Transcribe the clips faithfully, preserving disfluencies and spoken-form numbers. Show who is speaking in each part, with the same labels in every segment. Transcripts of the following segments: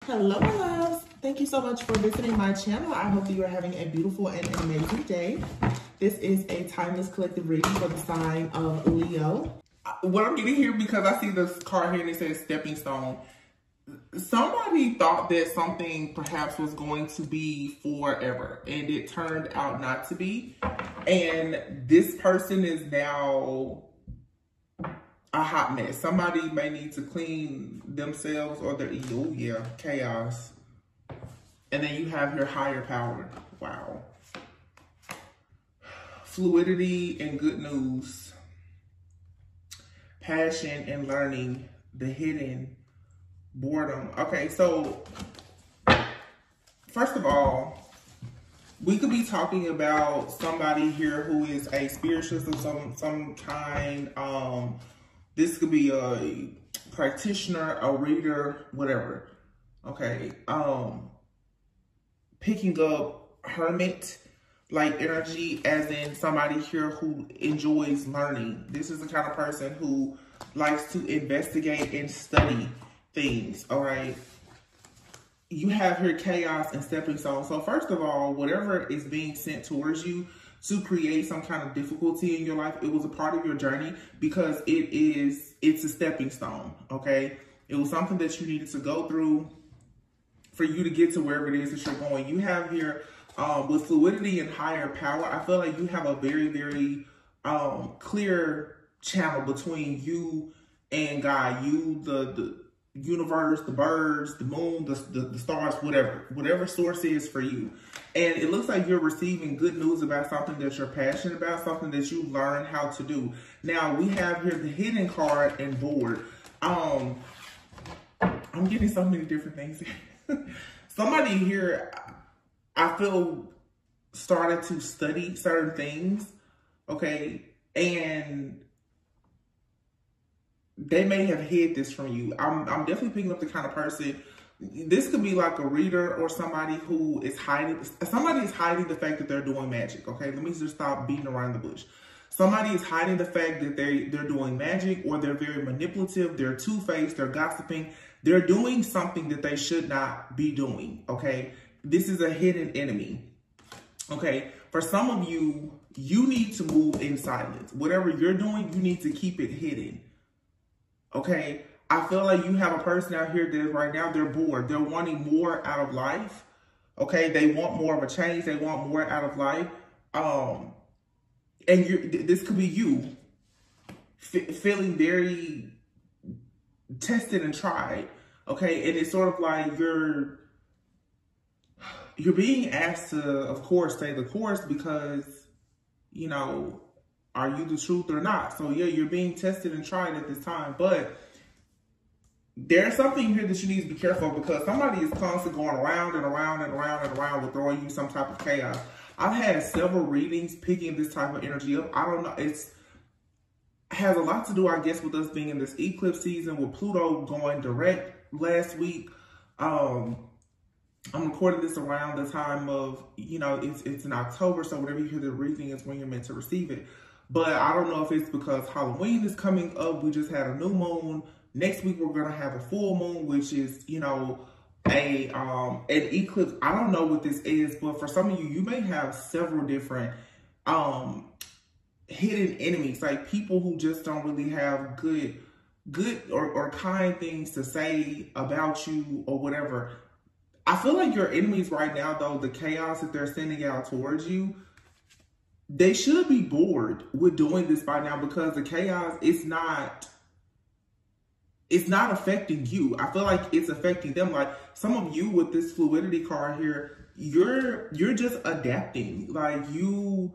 Speaker 1: Hello, my loves. Thank you so much for visiting my channel. I hope that you are having a beautiful and an amazing day. This is a timeless collective reading for the sign of Leo. What I'm getting here, because I see this card here and it says stepping stone. Somebody thought that something perhaps was going to be forever and it turned out not to be. And this person is now a hot mess. Somebody may need to clean themselves or their ego. Yeah, chaos. And then you have your higher power. Wow. Fluidity and good news. Passion and learning. The hidden. Boredom. Okay, so first of all, we could be talking about somebody here who is a spiritualist of some some kind. Um, this could be a practitioner, a reader, whatever. Okay. Um, picking up hermit like energy, as in somebody here who enjoys learning. This is the kind of person who likes to investigate and study things. All right. You have here chaos and stepping stone. So first of all, whatever is being sent towards you to create some kind of difficulty in your life, it was a part of your journey because it is, it's a stepping stone. Okay. It was something that you needed to go through for you to get to wherever it is that you're going. You have here um, with fluidity and higher power, I feel like you have a very, very um, clear channel between you and God. You, the, the universe, the birds, the moon, the, the, the stars, whatever, whatever source is for you. And it looks like you're receiving good news about something that you're passionate about, something that you learn how to do. Now we have here the hidden card and board. Um, I'm getting so many different things. Somebody here, I feel, started to study certain things. Okay. And they may have hid this from you. I'm, I'm definitely picking up the kind of person. This could be like a reader or somebody who is hiding. Somebody is hiding the fact that they're doing magic. Okay, let me just stop beating around the bush. Somebody is hiding the fact that they, they're doing magic, or they're very manipulative. They're two-faced. They're gossiping. They're doing something that they should not be doing. Okay, this is a hidden enemy. Okay, for some of you, you need to move in silence. Whatever you're doing, you need to keep it hidden. Okay, I feel like you have a person out here that right now, they're bored. They're wanting more out of life. Okay, they want more of a change. They want more out of life. Um, and you're, this could be you f feeling very tested and tried. Okay, and it's sort of like you're, you're being asked to, of course, stay the course because, you know, are you the truth or not? So yeah, you're being tested and tried at this time, but there's something here that you need to be careful of, because somebody is constantly going around and around and around and around with throwing you some type of chaos. I've had several readings picking this type of energy up. I don't know. It's has a lot to do, I guess, with us being in this eclipse season with Pluto going direct last week. Um, I'm recording this around the time of, you know, it's, it's in October. So whenever you hear the reading is when you're meant to receive it. But I don't know if it's because Halloween is coming up. We just had a new moon. Next week, we're going to have a full moon, which is, you know, a um, an eclipse. I don't know what this is, but for some of you, you may have several different um, hidden enemies, like people who just don't really have good, good or, or kind things to say about you or whatever. I feel like your enemies right now, though, the chaos that they're sending out towards you, they should be bored with doing this by now, because the chaos is not, it's not affecting you. I feel like it's affecting them. Like some of you with this fluidity card here, you're, you're just adapting. Like you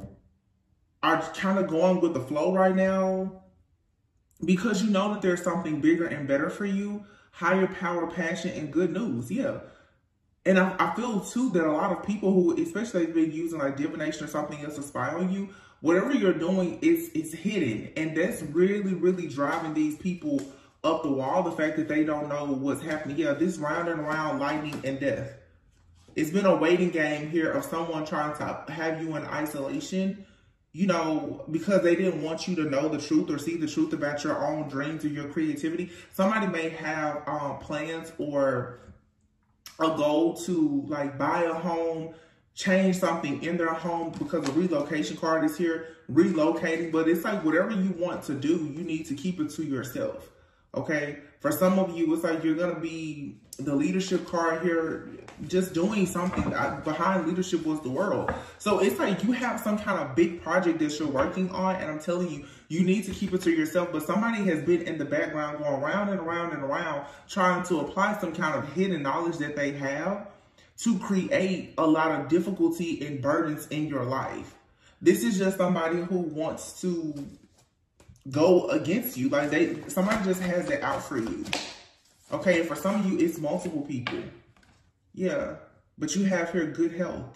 Speaker 1: are kind of going with the flow right now because you know that there's something bigger and better for you, higher power, passion, and good news. Yeah. And I, I feel, too, that a lot of people who, especially have been using like divination or something else to spy on you, whatever you're doing is, is hidden. And that's really, really driving these people up the wall. The fact that they don't know what's happening. Yeah, this round and around lightning and death. It's been a waiting game here of someone trying to have you in isolation, you know, because they didn't want you to know the truth or see the truth about your own dreams or your creativity. Somebody may have um, plans or a goal to like buy a home, change something in their home because the relocation card is here, relocating. But it's like whatever you want to do, you need to keep it to yourself. Okay. For some of you, it's like you're going to be the leadership card here, just doing something. Behind leadership was the world. So it's like you have some kind of big project that you're working on. And I'm telling you, you need to keep it to yourself. But somebody has been in the background going around and around and around trying to apply some kind of hidden knowledge that they have to create a lot of difficulty and burdens in your life. This is just somebody who wants to go against you. Like they, somebody just has that out for you. Okay, and for some of you, it's multiple people. Yeah, but you have here good health.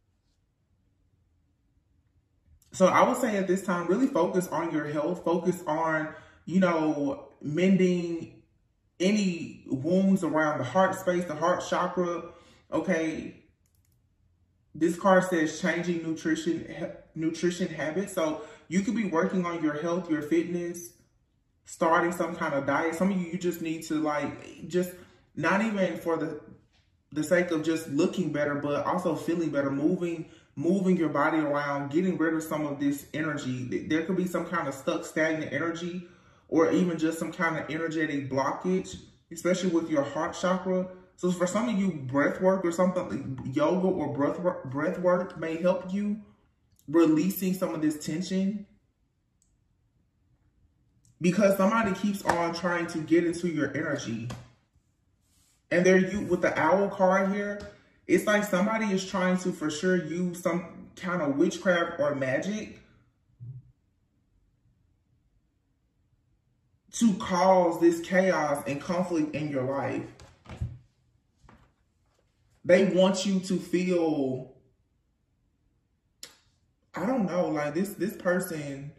Speaker 1: So I would say at this time, really focus on your health. Focus on, you know, mending any wounds around the heart space, the heart chakra. Okay, this card says changing nutrition, nutrition habits. So you could be working on your health, your fitness, starting some kind of diet. Some of you, you just need to like, just not even for the, the sake of just looking better, but also feeling better, moving, moving your body around, getting rid of some of this energy. There could be some kind of stuck, stagnant energy, or even just some kind of energetic blockage, especially with your heart chakra. So for some of you, breath work or something, like yoga or breath work, breath work may help you releasing some of this tension. Because somebody keeps on trying to get into your energy. And there you, with the owl card here, it's like somebody is trying to for sure use some kind of witchcraft or magic to cause this chaos and conflict in your life. They want you to feel, I don't know, like this, this person,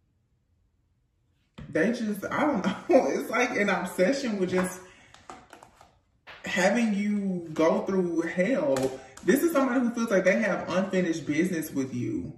Speaker 1: they just, I don't know, it's like an obsession with just having you go through hell. This is somebody who feels like they have unfinished business with you.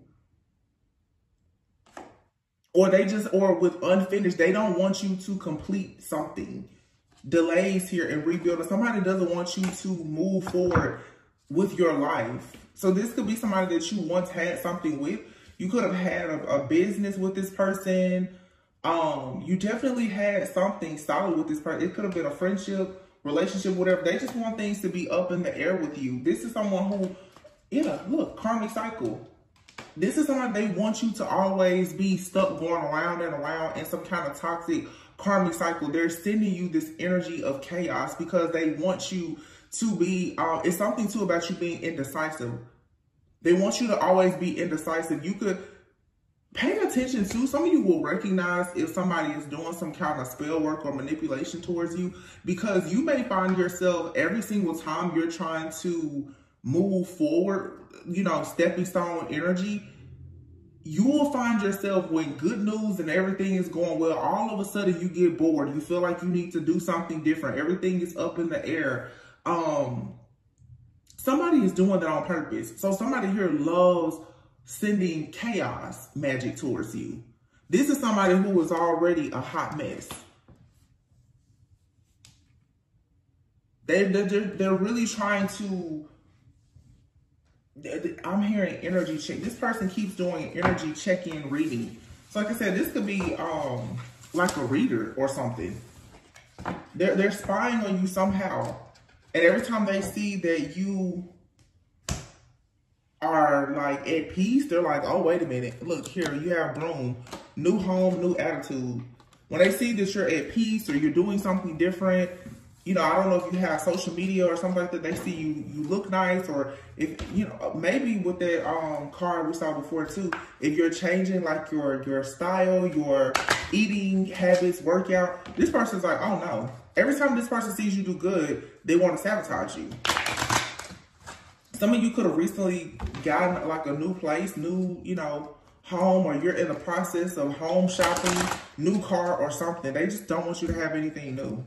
Speaker 1: Or they just, or with unfinished, they don't want you to complete something. Delays here and rebuilding. Somebody doesn't want you to move forward with your life. So this could be somebody that you once had something with. You could have had a, a business with this person. Um, you definitely had something solid with this person. It could have been a friendship, relationship, whatever. They just want things to be up in the air with you. This is someone who, yeah, look, karmic cycle. This is someone they want you to always be stuck going around and around in some kind of toxic karmic cycle. They're sending you this energy of chaos because they want you to be, uh, it's something too about you being indecisive. They want you to always be indecisive. You could pay attention to, some of you will recognize if somebody is doing some kind of spell work or manipulation towards you, because you may find yourself every single time you're trying to move forward, you know, stepping stone energy, you will find yourself when good news and everything is going well, all of a sudden you get bored. You feel like you need to do something different. Everything is up in the air. Um, somebody is doing that on purpose. So somebody here loves sending chaos magic towards you. This is somebody who is already a hot mess. They, they're, they're really trying to, I'm hearing energy check. This person keeps doing energy check-in reading. So like I said, this could be um, like a reader or something. They're, they're spying on you somehow. And every time they see that you are like at peace, they're like, oh, wait a minute. Look here, you have Broom. New home, new attitude. When they see that you're at peace or you're doing something different, you know, I don't know if you have social media or something like that. They see you, you look nice, or if, you know, maybe with that um, card we saw before too, if you're changing like your, your style, your eating habits, workout, this person's like, oh no. Every time this person sees you do good, they want to sabotage you. Some of you could have recently gotten like a new place, new, you know, home, or you're in the process of home shopping, new car or something. They just don't want you to have anything new.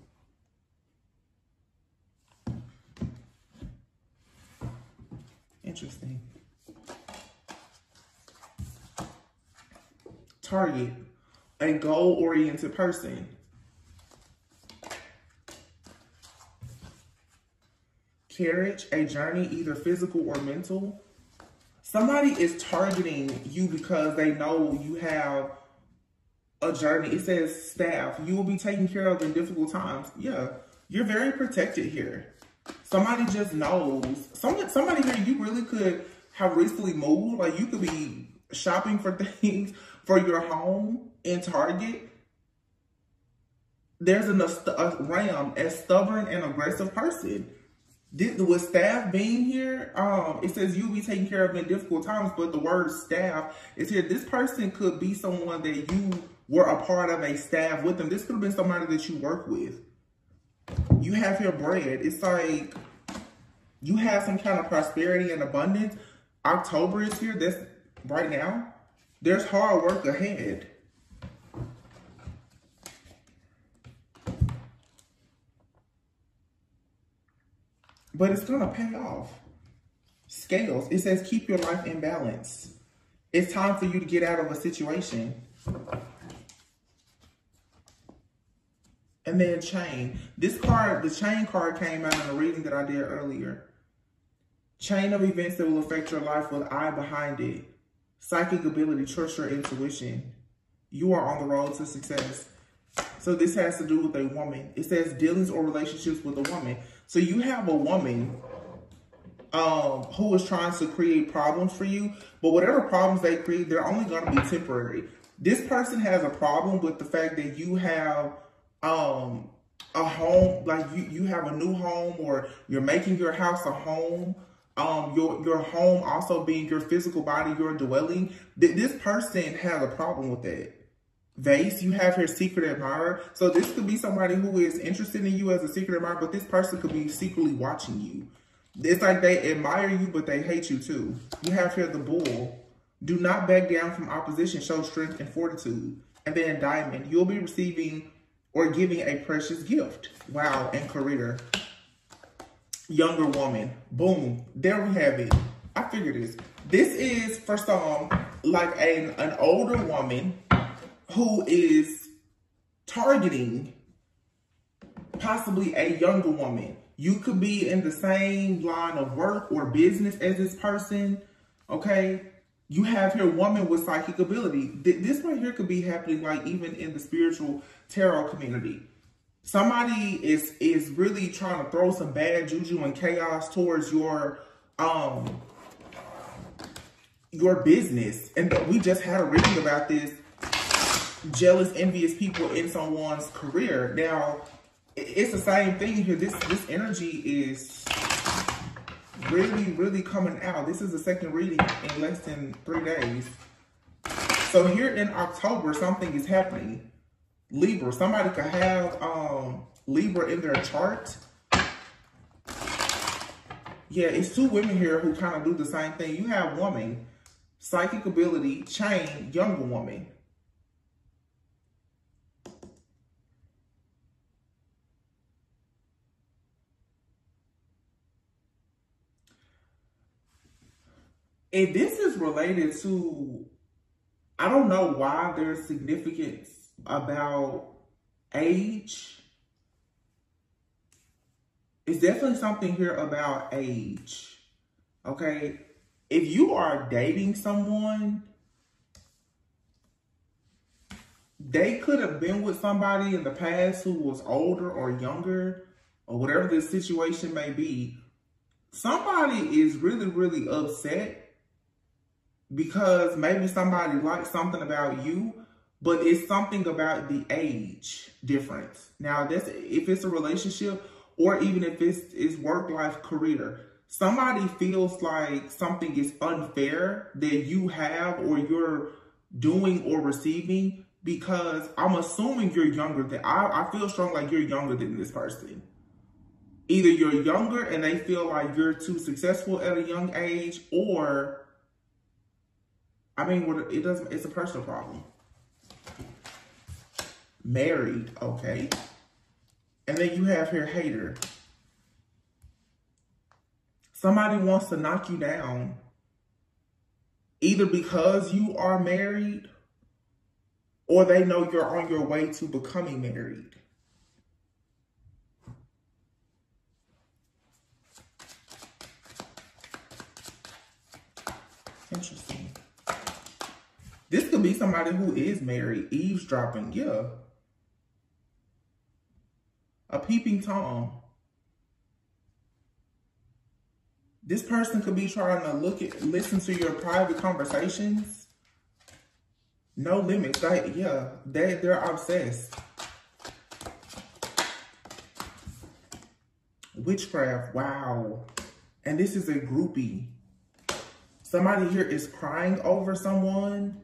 Speaker 1: Interesting. Target, a goal-oriented person. carriage, a journey, either physical or mental. Somebody is targeting you because they know you have a journey. It says staff. You will be taken care of in difficult times. Yeah, you're very protected here. Somebody just knows. Somebody, somebody here, you really could have recently moved. Like, you could be shopping for things for your home in Target. There's an, a, a ram, a stubborn and aggressive person. This, with staff being here, um, it says you'll be taken care of in difficult times, but the word staff is here. This person could be someone that you were a part of a staff with them. This could have been somebody that you work with. You have your bread. It's like you have some kind of prosperity and abundance. October is here. That's right now. There's hard work ahead. But it's going to pay off. Scales. It says keep your life in balance. It's time for you to get out of a situation. And then chain. This card, the chain card came out in a reading that I did earlier. Chain of events that will affect your life with I behind it. Psychic ability, trust your intuition. You are on the road to success. So this has to do with a woman. It says dealings or relationships with a woman. So you have a woman um, who is trying to create problems for you, but whatever problems they create, they're only going to be temporary. This person has a problem with the fact that you have um, a home, like you, you have a new home, or you're making your house a home. Um, your, your home also being your physical body, your dwelling. This person has a problem with that. Vase, you have here secret admirer. So this could be somebody who is interested in you as a secret admirer, but this person could be secretly watching you. It's like they admire you, but they hate you too. You have here the bull. Do not back down from opposition. Show strength and fortitude. And then diamond, you'll be receiving or giving a precious gift. Wow, and career. Younger woman. Boom. There we have it. I figured this. This is for some, like an, an older woman who is targeting possibly a younger woman. You could be in the same line of work or business as this person, okay? You have here woman with psychic ability. This right here could be happening like even in the spiritual tarot community. Somebody is, is really trying to throw some bad juju and chaos towards your, um, your business. And we just had a reading about this. Jealous, envious people in someone's career. Now, it's the same thing here. This this energy is really, really coming out. This is the second reading in less than three days. So here in October, something is happening. Libra. Somebody could have um, Libra in their chart. Yeah, it's two women here who kind of do the same thing. You have woman, psychic ability, chain, younger woman. If this is related to, I don't know why there's significance about age. It's definitely something here about age, okay? If you are dating someone, they could have been with somebody in the past who was older or younger, or whatever the situation may be. Somebody is really, really upset because maybe somebody likes something about you, but it's something about the age difference. Now, that's if it's a relationship or even if it's, it's work-life career. Somebody feels like something is unfair that you have or you're doing or receiving, because I'm assuming you're younger than, I, I feel strong like you're younger than this person. Either you're younger and they feel like you're too successful at a young age, or I mean, it doesn't, it's a personal problem. Married, okay. And then you have here hater. Somebody wants to knock you down, either because you are married or they know you're on your way to becoming married. Interesting. This could be somebody who is married, eavesdropping, yeah. A peeping Tom. This person could be trying to look at, listen to your private conversations. No limits. They, yeah, they, they're obsessed. Witchcraft, wow. And this is a groupie. Somebody here is crying over someone.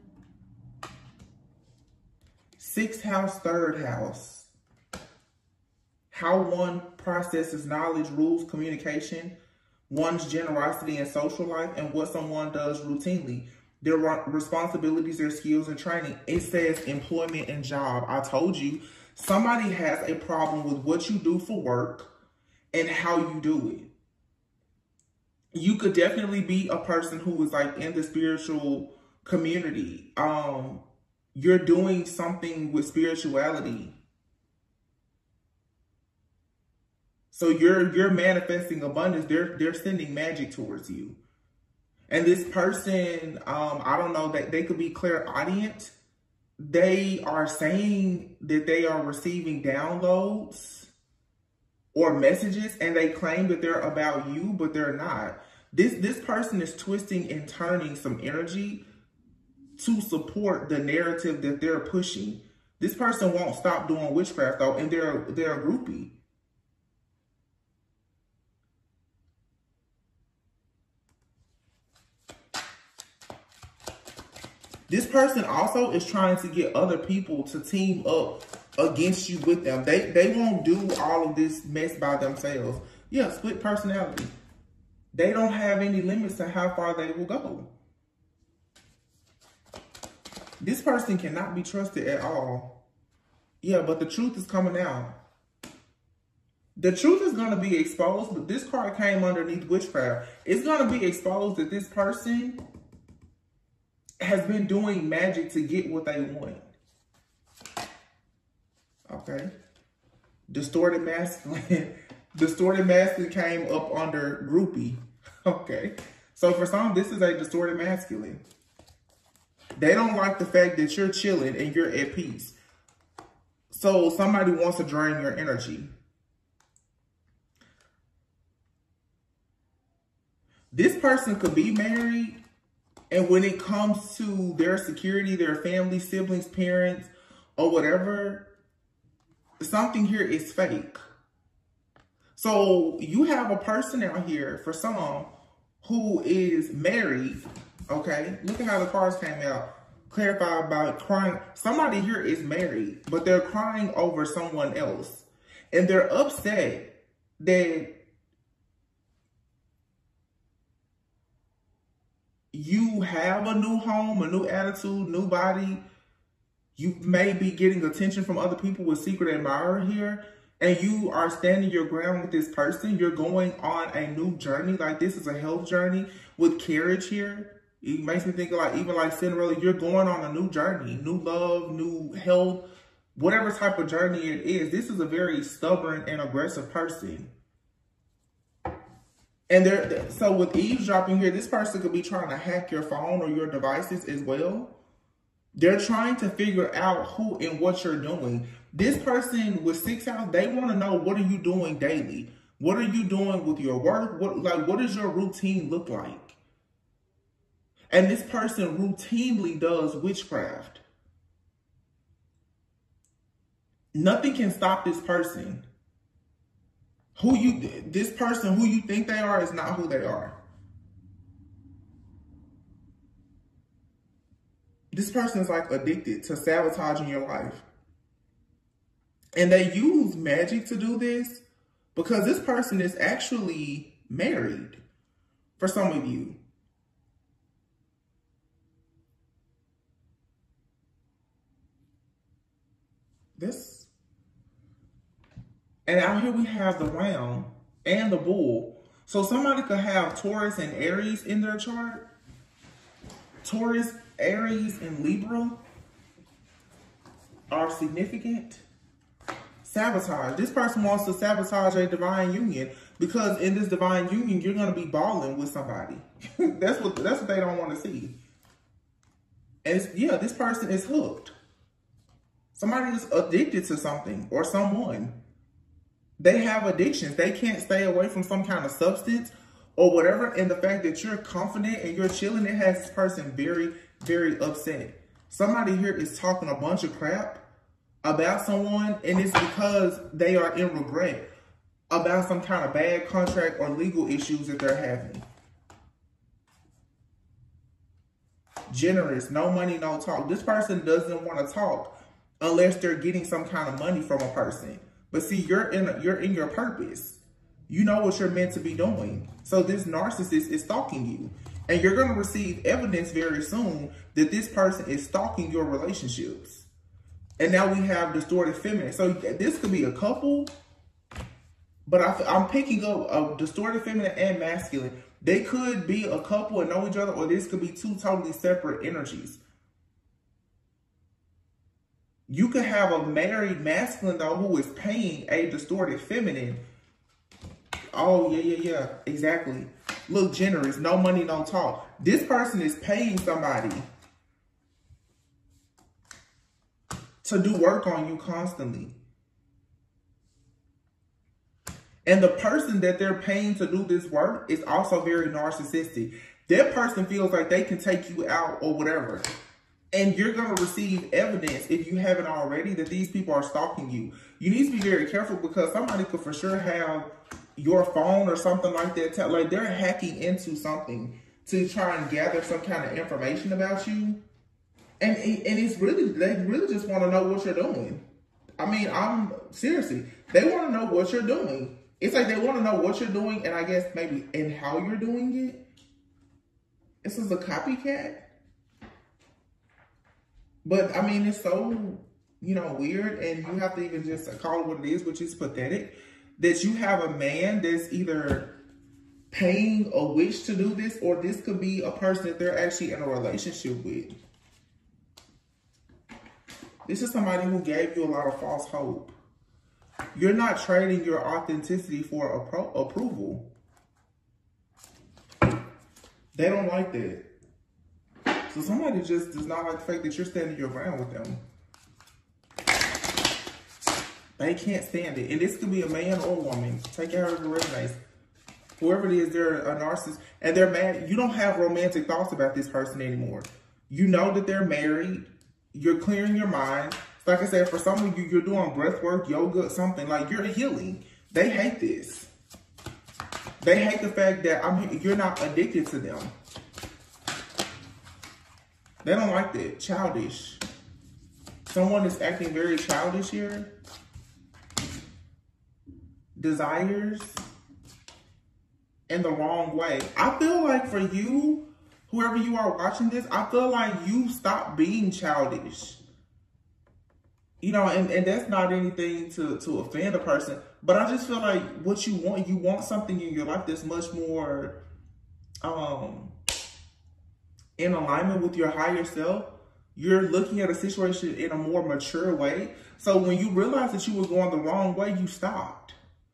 Speaker 1: Sixth house, third house. How one processes knowledge, rules, communication, one's generosity and social life, and what someone does routinely. Their responsibilities, their skills, and training. It says employment and job. I told you, somebody has a problem with what you do for work and how you do it. You could definitely be a person who is like in the spiritual community. Um, you're doing something with spirituality. So you're you're manifesting abundance. They're they're sending magic towards you. And this person, um, I don't know, that they could be clairaudient. They are saying that they are receiving downloads or messages, and they claim that they're about you, but they're not. This this person is twisting and turning some energy to support the narrative that they're pushing. This person won't stop doing witchcraft though, and they're they're a groupie. This person also is trying to get other people to team up against you with them. They they won't do all of this mess by themselves. Yeah, split personality. They don't have any limits to how far they will go. This person cannot be trusted at all. Yeah, but the truth is coming out. The truth is going to be exposed, but this card came underneath witchcraft. It's going to be exposed that this person has been doing magic to get what they want. Okay. Distorted masculine. Distorted masculine came up under groupie. Okay. So for some, this is a distorted masculine. They don't like the fact that you're chilling and you're at peace. So somebody wants to drain your energy. This person could be married, and when it comes to their security, their family, siblings, parents, or whatever, something here is fake. So you have a person out here, for some, who is married, okay? Look at how the cards came out. Clarify about crying. Somebody here is married, but they're crying over someone else. And they're upset that you have a new home, a new attitude, new body. You may be getting attention from other people with secret admirer here. And you are standing your ground with this person. You're going on a new journey. Like this is a health journey with carriage here. It makes me think like, even like Cinderella, you're going on a new journey, new love, new health, whatever type of journey it is. This is a very stubborn and aggressive person. And there, so with eavesdropping here, this person could be trying to hack your phone or your devices as well. They're trying to figure out who and what you're doing. This person with six house, they want to know, what are you doing daily? What are you doing with your work? What, like, what does your routine look like? And this person routinely does witchcraft. Nothing can stop this person. Who you, this person, who you think they are is not who they are. This person is like addicted to sabotaging your life. And they use magic to do this because this person is actually married for some of you. This. And out here we have the round and the bull. So somebody could have Taurus and Aries in their chart. Taurus, Aries, and Libra are significant. Sabotage. This person wants to sabotage a divine union. Because in this divine union, you're going to be balling with somebody. that's what that's what they don't want to see. And it's, yeah, this person is hooked. Somebody is addicted to something or someone. They have addictions. They can't stay away from some kind of substance or whatever. And the fact that you're confident and you're chilling, it has this person very, very upset. Somebody here is talking a bunch of crap about someone, and it's because they are in regret about some kind of bad contract or legal issues that they're having. Generous, no money, no talk. This person doesn't want to talk unless they're getting some kind of money from a person. But see, you're in a, you're in your purpose. You know what you're meant to be doing. So this narcissist is stalking you. And you're going to receive evidence very soon that this person is stalking your relationships. And now we have distorted feminine. So this could be a couple, but I, I'm picking up a distorted feminine and masculine. They could be a couple and know each other, or this could be two totally separate energies. You could have a married masculine, though, who is paying a distorted feminine. Oh, yeah, yeah, yeah, exactly. Look, generous, no money, no talk. This person is paying somebody to do work on you constantly. And the person that they're paying to do this work is also very narcissistic. That person feels like they can take you out or whatever. And you're going to receive evidence, if you haven't already, that these people are stalking you. You need to be very careful, because somebody could for sure have your phone or something like that. Like they're hacking into something to try and gather some kind of information about you. And, and it's really, they really just want to know what you're doing. I mean, I'm seriously, they want to know what you're doing. It's like they want to know what you're doing, and I guess maybe and how you're doing it. This is a copycat. But, I mean, it's so, you know, weird, and you have to even just call it what it is, which is pathetic, that you have a man that's either paying a witch to do this, or this could be a person that they're actually in a relationship with. This is somebody who gave you a lot of false hope. You're not trading your authenticity for appro- approval. They don't like that. So somebody just does not like the fact that you're standing your ground with them. They can't stand it. And this could be a man or a woman. Take it however it resonates. Whoever it is, they're a narcissist. And they're mad. You don't have romantic thoughts about this person anymore. You know that they're married. You're clearing your mind. Like I said, for some of you, you're doing breath work, yoga, something. Like, you're healing. They hate this. They hate the fact that I'm, you're not addicted to them. They don't like that. Childish. Someone is acting very childish here. Desires in the wrong way. I feel like for you, whoever you are watching this, I feel like you stop being childish. You know, and, and that's not anything to, to offend a person. But I just feel like what you want, you want something in your life that's much more um, in alignment with your higher self. You're looking at a situation in a more mature way. So when you realize that you were going the wrong way, you stopped.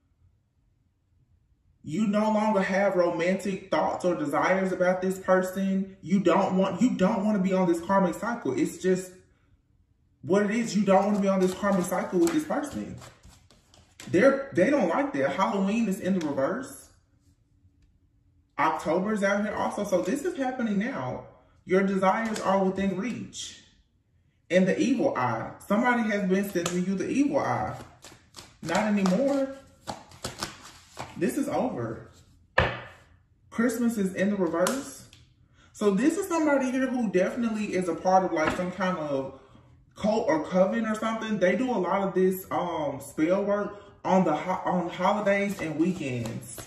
Speaker 1: You no longer have romantic thoughts or desires about this person. You don't want, you don't want to be on this karmic cycle. It's just what it is. You don't want to be on this karmic cycle with this person. They're, they don't like that. Halloween is in the reverse. October is out here also. So this is happening now. Your desires are within reach. And the evil eye. Somebody has been sending you the evil eye. Not anymore. This is over. Christmas is in the reverse. So this is somebody here who definitely is a part of like some kind of cult or coven or something. They do a lot of this um, spell work on the ho on holidays and weekends.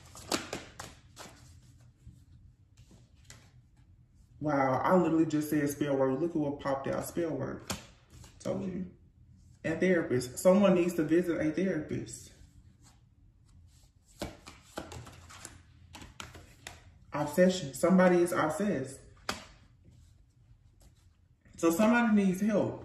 Speaker 1: Wow, I literally just said spell work. Look at what popped out. Spell work. Told you. And therapist. Someone needs to visit a therapist. Obsession. Somebody is obsessed. So somebody needs help.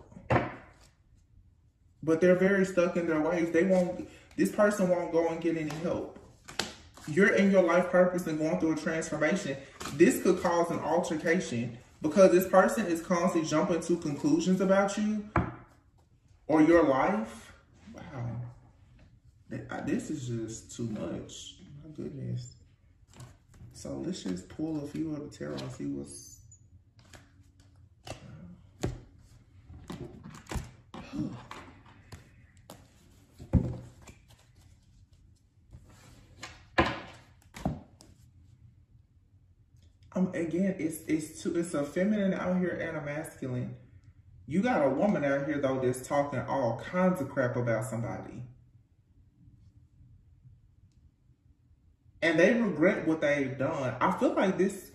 Speaker 1: But they're very stuck in their ways. They won't, this person won't go and get any help. you're in your life purpose and going through a transformation. This could cause an altercation because this person is constantly jumping to conclusions about you or your life. Wow. This is just too much. My goodness. So let's just pull a few of the tarot and see what's... Um, again, it's it's too, it's a feminine out here and a masculine. You got a woman out here though that's talking all kinds of crap about somebody, and they regret what they've done. I feel like this,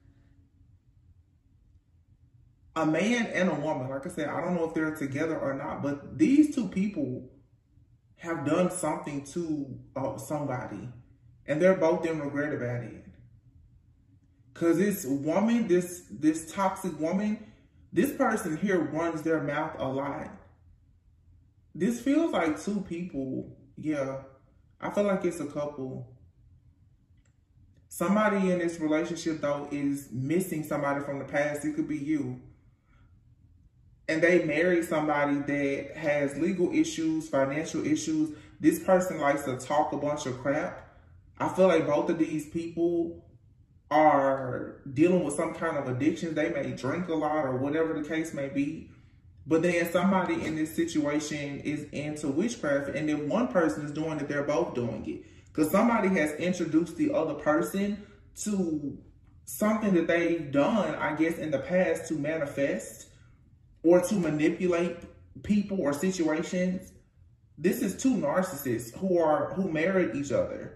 Speaker 1: a man and a woman. Like I said, I don't know if they're together or not, but these two people have done something to uh, somebody, and they're both in regret about it. Because this woman, this this toxic woman, this person here runs their mouth a lot. This feels like two people. Yeah, I feel like it's a couple. Somebody in this relationship, though, is missing somebody from the past. It could be you. And they married somebody that has legal issues, financial issues. This person likes to talk a bunch of crap. I feel like both of these people are dealing with some kind of addiction. They may drink a lot or whatever the case may be. But then somebody in this situation is into witchcraft, and if one person is doing it, they're both doing it. Because somebody has introduced the other person to something that they've done, I guess, in the past to manifest or to manipulate people or situations. This is two narcissists who are who married each other.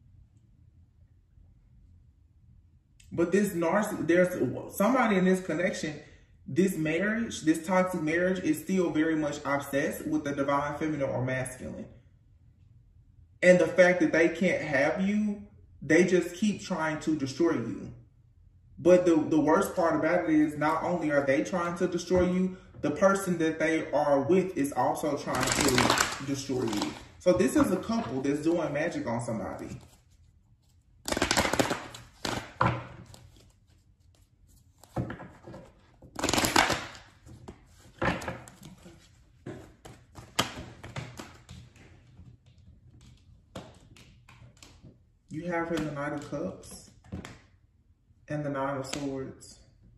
Speaker 1: But this narcissist, there's somebody in this connection, this marriage, this toxic marriage is still very much obsessed with the divine feminine or masculine. And the fact that they can't have you, they just keep trying to destroy you. But the, the worst part about it is not only are they trying to destroy you, the person that they are with is also trying to destroy you. So this is a couple that's doing magic on somebody. You have here the Knight of Cups and the Nine of Swords.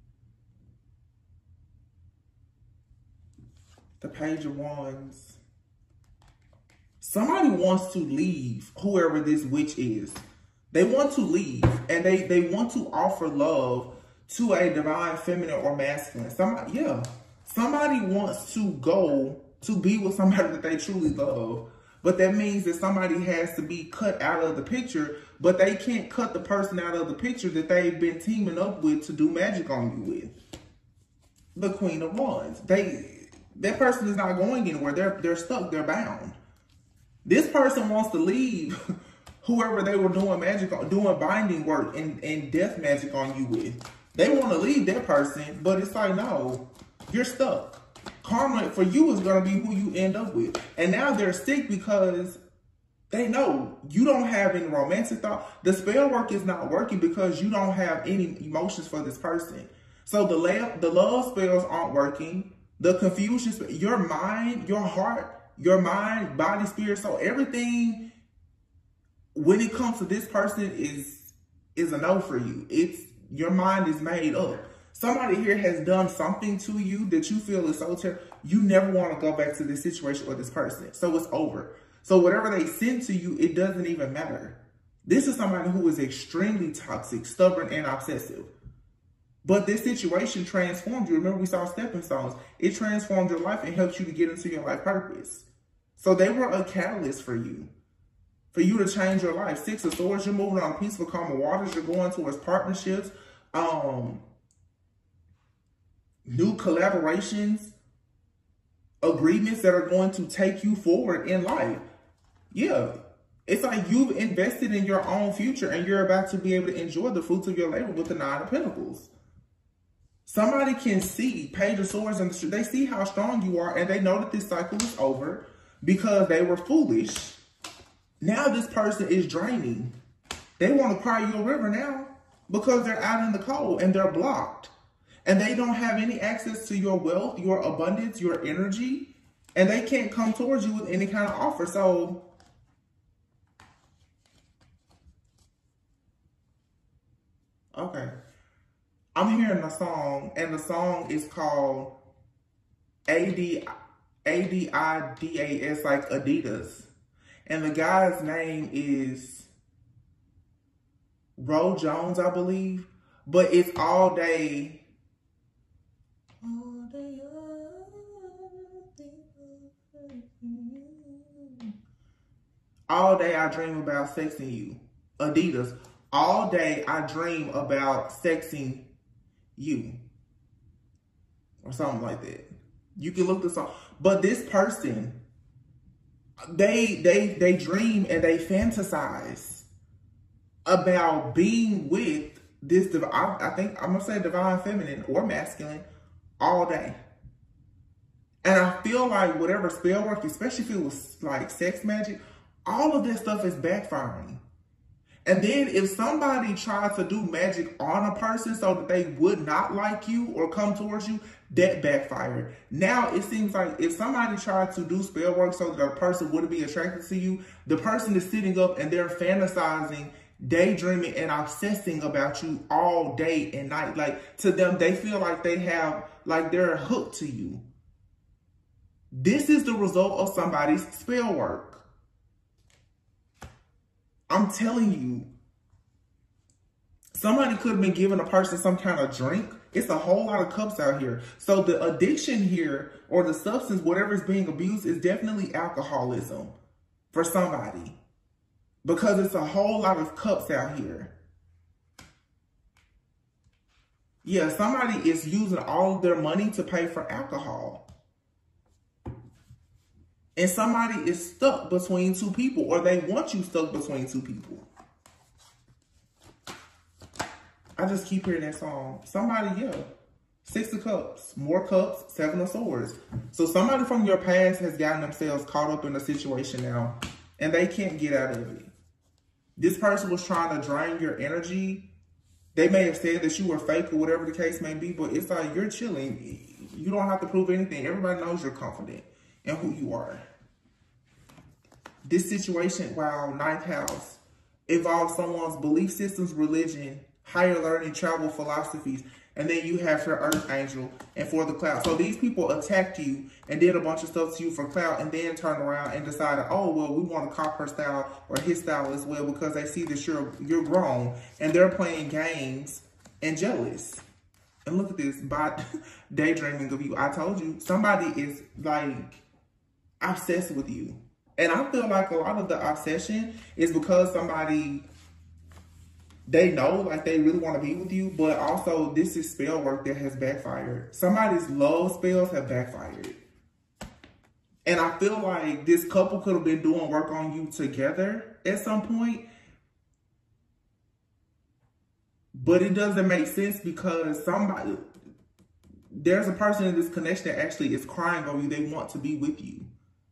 Speaker 1: The Page of Wands. Somebody wants to leave whoever this witch is. They want to leave, and they, they want to offer love to a divine feminine or masculine. Somebody, yeah. Somebody wants to go to be with somebody that they truly love. But that means that somebody has to be cut out of the picture, but they can't cut the person out of the picture that they've been teaming up with to do magic on you with. The Queen of Wands. They, that person is not going anywhere. They're, they're stuck. They're bound. This person wants to leave whoever they were doing magic on, doing binding work and, and death magic on you with. They want to leave that person, but it's like, no, you're stuck. Karma for you is going to be who you end up with. And now they're sick because they know you don't have any romantic thought. The spell work is not working because you don't have any emotions for this person. So the love, the love spells aren't working. The confusion, your mind, your heart, your mind, body, spirit, soul, everything when it comes to this person is, is a no for you. It's, your mind is made up. Somebody here has done something to you that you feel is so terrible. You never want to go back to this situation or this person. So it's over. So whatever they send to you, it doesn't even matter. This is somebody who is extremely toxic, stubborn, and obsessive. But this situation transformed you. Remember, we saw stepping stones. It transformed your life and helped you to get into your life purpose. So they were a catalyst for you. For you to change your life. Six of Swords, you're moving on peaceful, calm waters. You're going towards partnerships. Um... New collaborations, agreements that are going to take you forward in life. Yeah, it's like you've invested in your own future and you're about to be able to enjoy the fruits of your labor with the Nine of Pentacles. Somebody can see Page of Swords and they see how strong you are and they know that this cycle is over because they were foolish. Now this person is draining. They want to cry you a river now because they're out in the cold and they're blocked. And they don't have any access to your wealth, your abundance, your energy. And they can't come towards you with any kind of offer. So, okay. I'm hearing a song, and the song is called A D I D A S, like Adidas. And the guy's name is Ro Jones, I believe. But it's all day. All day, all day I dream about sexing you. Adidas. All day I dream about sexing you. Or something like that. You can look this up. But this person, they they they dream and they fantasize about being with this, I, I think I'm gonna say divine feminine or masculine all day. And I feel like whatever spell work, especially if it was like sex magic, all of this stuff is backfiring. And then if somebody tries to do magic on a person so that they would not like you or come towards you, that backfired. Now it seems like if somebody tried to do spell work so that a person wouldn't be attracted to you, the person is sitting up and they're fantasizing, daydreaming, and obsessing about you all day and night. Like, to them, they feel like they have, like they're hooked to you. This is the result of somebody's spell work. I'm telling you, somebody could have been giving a person some kind of drink. It's a whole lot of cups out here. So the addiction here, or the substance, whatever is being abused, is definitely alcoholism for somebody. Because it's a whole lot of cups out here. Yeah, somebody is using all of their money to pay for alcohol. And somebody is stuck between two people, or they want you stuck between two people. I just keep hearing that song. Somebody, yeah. Six of Cups, more cups, Seven of Swords. So somebody from your past has gotten themselves caught up in a situation now, and they can't get out of it. This person was trying to drain your energy. They may have said that you were fake or whatever the case may be, but it's like you're chilling. You don't have to prove anything. Everybody knows you're confident in who you are. This situation, wow, ninth house, involves someone's belief systems, religion, higher learning, travel, philosophies, and then you have your earth angel and for the cloud. So these people attacked you and did a bunch of stuff to you for cloud, and then turned around and decided, oh, well, we want to copy her style or his style as well, because they see that you're, you're grown and they're playing games and jealous. And look at this, by daydreaming of you. I told you, somebody is like obsessed with you. And I feel like a lot of the obsession is because somebody, they know like they really want to be with you, but also this is spell work that has backfired. Somebody's love spells have backfired. And I feel like this couple could have been doing work on you together at some point. But it doesn't make sense because somebody, there's a person in this connection that actually is crying over you. They want to be with you.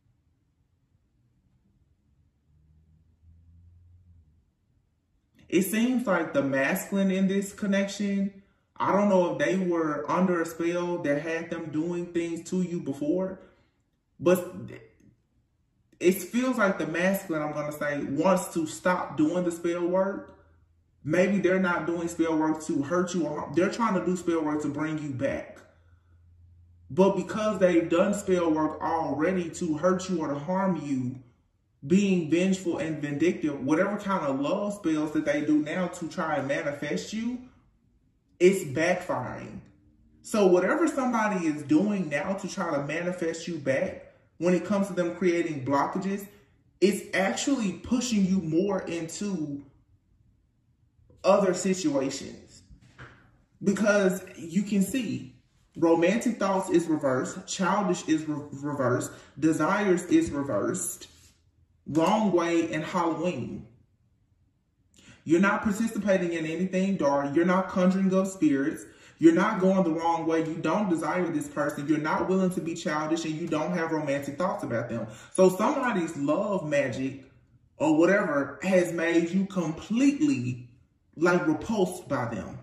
Speaker 1: It seems like the masculine in this connection, I don't know if they were under a spell that had them doing things to you before, but it feels like the masculine, I'm going to say, wants to stop doing the spell work. Maybe they're not doing spell work to hurt you, or they're trying to do spell work to bring you back. But because they've done spell work already to hurt you or to harm you, being vengeful and vindictive, whatever kind of love spells that they do now to try and manifest you, it's backfiring. So whatever somebody is doing now to try to manifest you back, when it comes to them creating blockages, it's actually pushing you more into other situations. Because you can see, romantic thoughts is reversed, childish is re reversed, desires is reversed, wrong way, and Halloween. You're not participating in anything dark. You're not conjuring up spirits. You're not going the wrong way. You don't desire this person. You're not willing to be childish, and you don't have romantic thoughts about them. So somebody's love magic or whatever has made you completely like repulsed by them.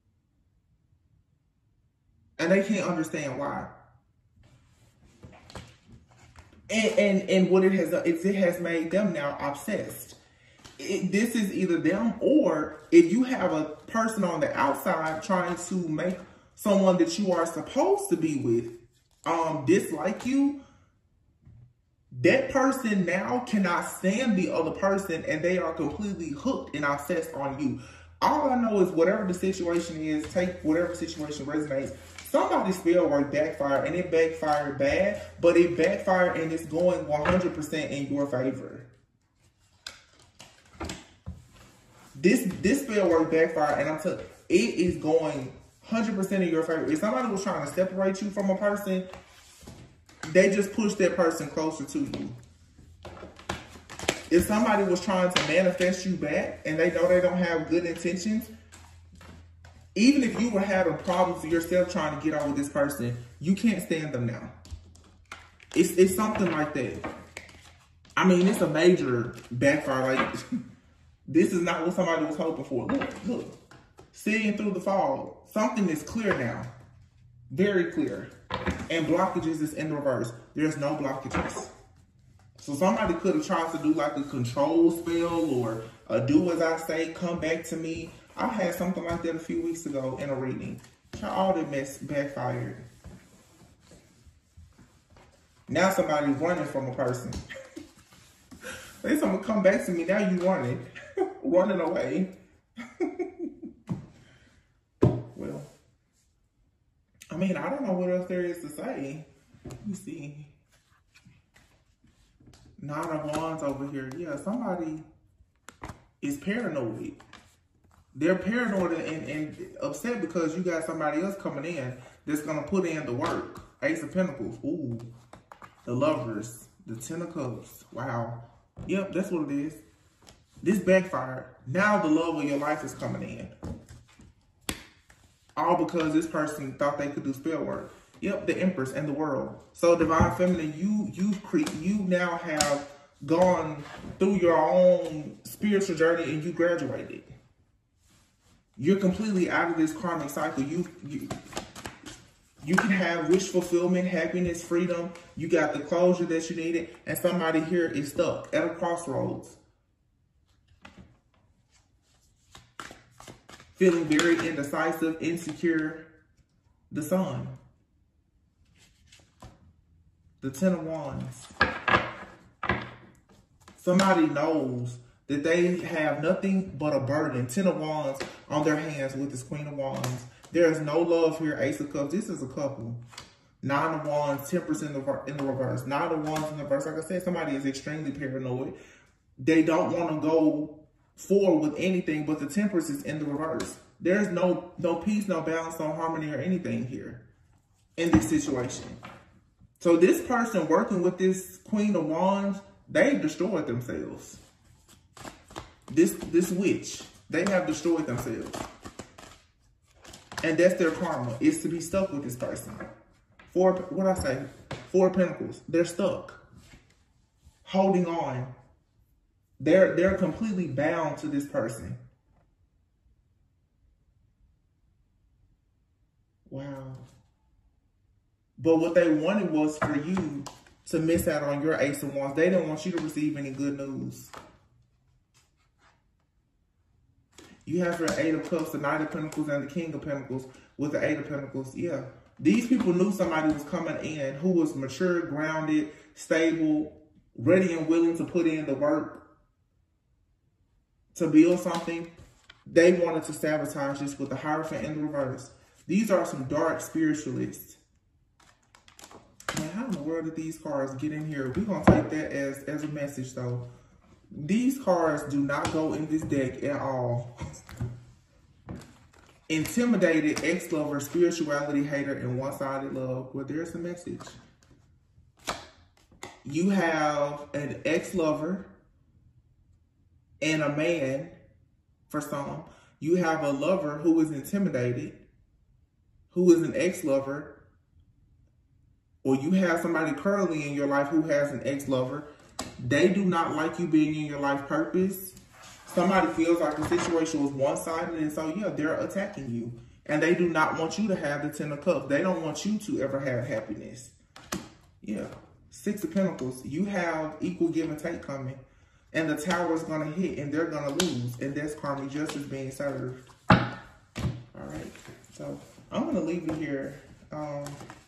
Speaker 1: And they can't understand why. And and, and what it has is it has made them now obsessed. It, this is either them, or if you have a person on the outside trying to make someone that you are supposed to be with um, dislike you, that person now cannot stand the other person, and they are completely hooked and obsessed on you. All I know is whatever the situation is, take whatever situation resonates. Somebody's spell work backfired, and it backfired bad, but it backfired and it's going one hundred percent in your favor. This this spell work backfired, and I'm telling you, it is going one hundred percent in your favor. If somebody was trying to separate you from a person, they just push that person closer to you. If somebody was trying to manifest you back and they know they don't have good intentions, even if you were having problems with yourself trying to get on with this person, you can't stand them now. It's, it's something like that. I mean, it's a major backfire. Like, this is not what somebody was hoping for. Look, look. Seeing through the fog. Something is clear now. Very clear. And blockages is in reverse. There's no blockages. So somebody could have tried to do like a control spell or a do as I say, come back to me. I had something like that a few weeks ago in a reading. All that mess backfired. Now somebody's running from a person. They someone come back to me, now you running. Running away. Well, I mean, I don't know what else there is to say. Let me see. Nine of Wands over here. Yeah, somebody is paranoid. They're paranoid and, and upset because you got somebody else coming in that's going to put in the work. Ace of Pentacles. Ooh. The Lovers. The Ten of Cups. Wow. Yep, that's what it is. This backfired. Now the love of your life is coming in. All because this person thought they could do spell work. Yep, the Empress and the World. So Divine Feminine, you you cre you now have gone through your own spiritual journey and you graduated. You're completely out of this karmic cycle. You you you can have wish fulfillment, happiness, freedom. You got the closure that you needed, and somebody here is stuck at a crossroads. Feeling very indecisive, insecure. The Sun. The Ten of Wands. Somebody knows that they have nothing but a burden. Ten of Wands on their hands with this Queen of Wands. There is no love here. Ace of Cups. This is a couple. Nine of Wands. Temperance in the, in the reverse. Nine of Wands in the reverse. Like I said, somebody is extremely paranoid. They don't want to go forward with anything, but the Temperance is in the reverse. There's no, no peace, no balance, no harmony or anything here in this situation. So this person working with this Queen of Wands, they've destroyed themselves. This this witch, they have destroyed themselves. And that's their karma, is to be stuck with this person. Four, what I say? Four Pentacles. They're stuck. Holding on. They're, they're completely bound to this person. Wow. But what they wanted was for you to miss out on your Ace of Wands. They didn't want you to receive any good news. You have your Eight of Cups, the Knight of Pentacles, and the King of Pentacles with the Eight of Pentacles. Yeah. These people knew somebody was coming in who was mature, grounded, stable, ready and willing to put in the work to build something. They wanted to sabotage this with the Hierophant in the reverse. These are some dark spiritualists. Man, how in the world did these cards get in here? We're going to take that as, as a message, though. These cards do not go in this deck at all. Intimidated, ex-lover, spirituality hater, and one-sided love. Well, there's a message. You have an ex-lover and a man, for some. You have a lover who is intimidated, who is an ex-lover, or you have somebody currently in your life who has an ex-lover, They do not like you being in your life purpose. Somebody feels like the situation was one-sided, and so, yeah, they're attacking you. And they do not want you to have the Ten of Cups. They don't want you to ever have happiness. Yeah. Six of Pentacles. You have equal give and take coming. And the Tower is going to hit, and they're going to lose. And that's karmic justice being served. All right. So, I'm going to leave you here. Um...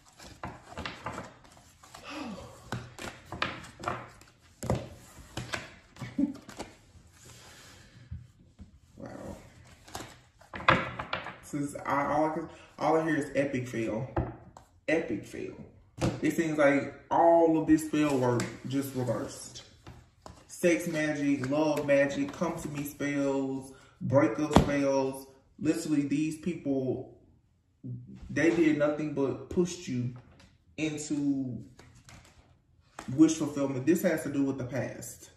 Speaker 1: Since I, all, I can, all I hear is epic fail. Epic fail. It seems like all of this fail work just reversed. Sex magic, love magic, come to me spells, breakup spells. Literally, these people, they did nothing but pushed you into wish fulfillment. This has to do with the past.